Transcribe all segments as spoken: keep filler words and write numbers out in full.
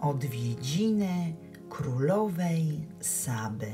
Odwiedziny królowej Saby.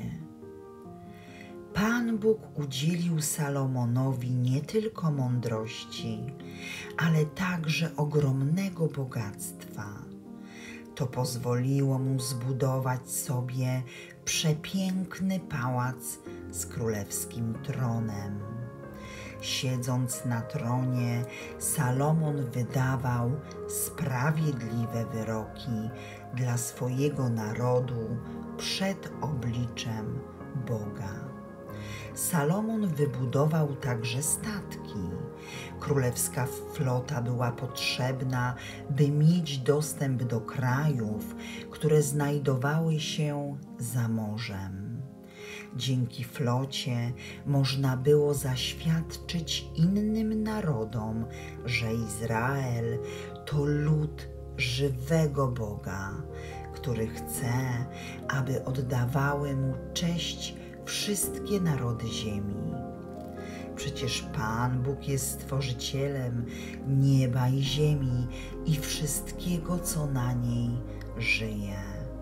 Pan Bóg udzielił Salomonowi nie tylko mądrości, ale także ogromnego bogactwa. To pozwoliło mu zbudować sobie przepiękny pałac z królewskim tronem. Siedząc na tronie, Salomon wydawał sprawiedliwe wyroki dla swojego narodu przed obliczem Boga. Salomon wybudował także statki. Królewska flota była potrzebna, by mieć dostęp do krajów, które znajdowały się za morzem. Dzięki flocie można było zaświadczyć innym narodom, że Izrael to lud żywego Boga, który chce, aby oddawały mu cześć wszystkie narody ziemi. Przecież Pan Bóg jest Stworzycielem nieba i ziemi i wszystkiego, co na niej żyje.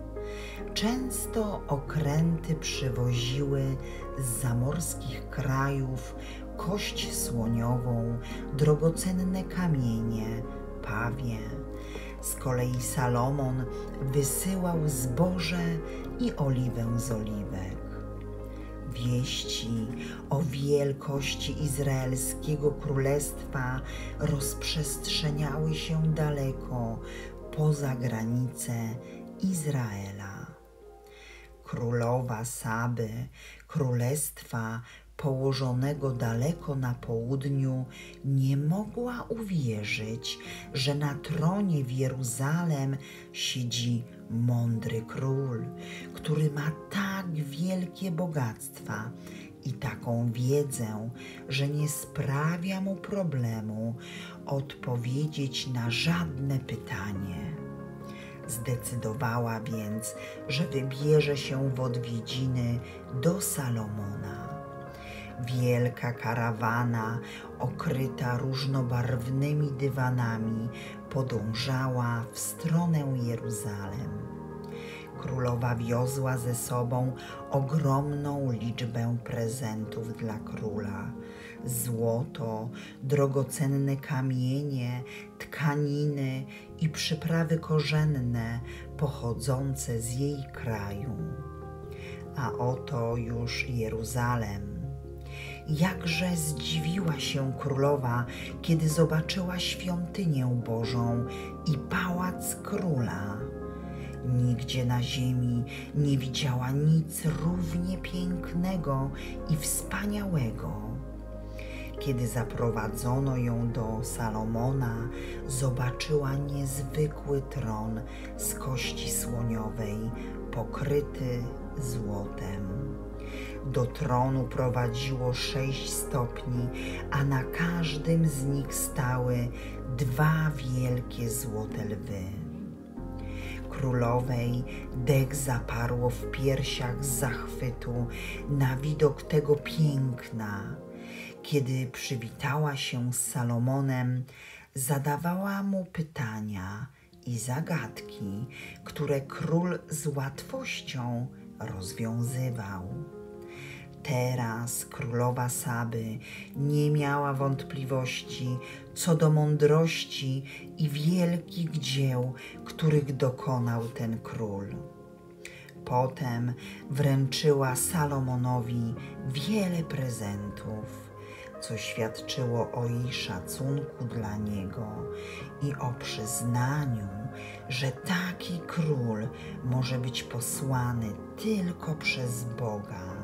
Często okręty przywoziły z zamorskich krajów kość słoniową, drogocenne kamienie, pawie. Z kolei Salomon wysyłał zboże i oliwę z oliwek. Wieści o wielkości izraelskiego królestwa rozprzestrzeniały się daleko poza granice Izraela. Królowa Saby, królestwa położonego daleko na południu, nie mogła uwierzyć, że na tronie w Jeruzalem siedzi mądry król, który ma tak wielkie bogactwa i taką wiedzę, że nie sprawia mu problemu odpowiedzieć na żadne pytanie. Zdecydowała więc, że wybierze się w odwiedziny do Salomona. Wielka karawana, okryta różnobarwnymi dywanami, podążała w stronę Jeruzalem. Królowa wiozła ze sobą ogromną liczbę prezentów dla króla. Złoto, drogocenne kamienie, tkaniny i przyprawy korzenne pochodzące z jej kraju. A oto już Jeruzalem. Jakże zdziwiła się królowa, kiedy zobaczyła świątynię Bożą i pałac króla. Nigdzie na ziemi nie widziała nic równie pięknego i wspaniałego. Kiedy zaprowadzono ją do Salomona, zobaczyła niezwykły tron z kości słoniowej, pokryty złotem. Do tronu prowadziło sześć stopni, a na każdym z nich stały dwa wielkie złote lwy. Królowej dech zaparło w piersiach z zachwytu na widok tego piękna. Kiedy przywitała się z Salomonem, zadawała mu pytania i zagadki, które król z łatwością rozwiązywał. Teraz królowa Saby nie miała wątpliwości co do mądrości i wielkich dzieł, których dokonał ten król. Potem wręczyła Salomonowi wiele prezentów, co świadczyło o jej szacunku dla niego i o przyznaniu, że taki król może być posłany tylko przez Boga.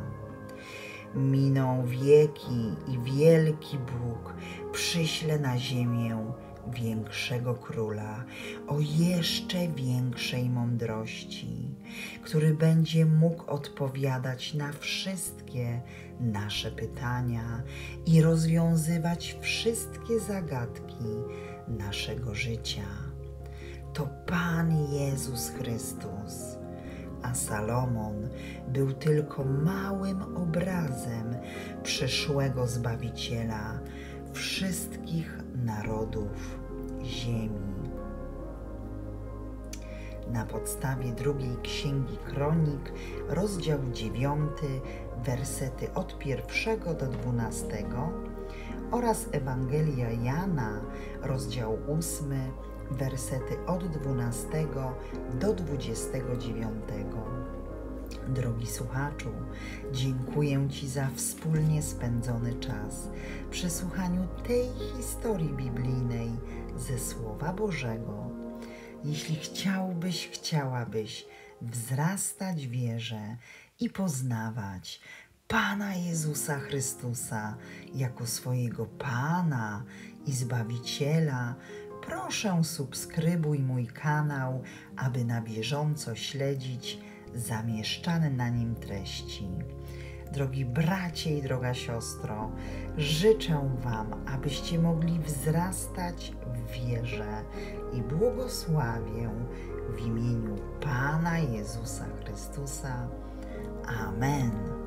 Miną wieki i wielki Bóg przyśle na ziemię większego króla o jeszcze większej mądrości, który będzie mógł odpowiadać na wszystkie nasze pytania i rozwiązywać wszystkie zagadki naszego życia. To Pan Jezus Chrystus, a Salomon był tylko małym obrazem przyszłego Zbawiciela wszystkich narodów ziemi. na podstawie drugiej Księgi Kronik, rozdział dziewiąty, wersety od pierwszego do dwunastego oraz Ewangelia Jana, rozdział ósmy, wersety od dwunastego do dwudziestego dziewiątego. Drogi słuchaczu, dziękuję Ci za wspólnie spędzony czas przy słuchaniu tej historii biblijnej ze Słowa Bożego. Jeśli chciałbyś, chciałabyś wzrastać w wierze i poznawać Pana Jezusa Chrystusa jako swojego Pana i Zbawiciela, proszę subskrybuj mój kanał, aby na bieżąco śledzić zamieszczane na nim treści. Drogi bracie i droga siostro, życzę Wam, abyście mogli wzrastać w wierze i błogosławię w imieniu Pana Jezusa Chrystusa. Amen.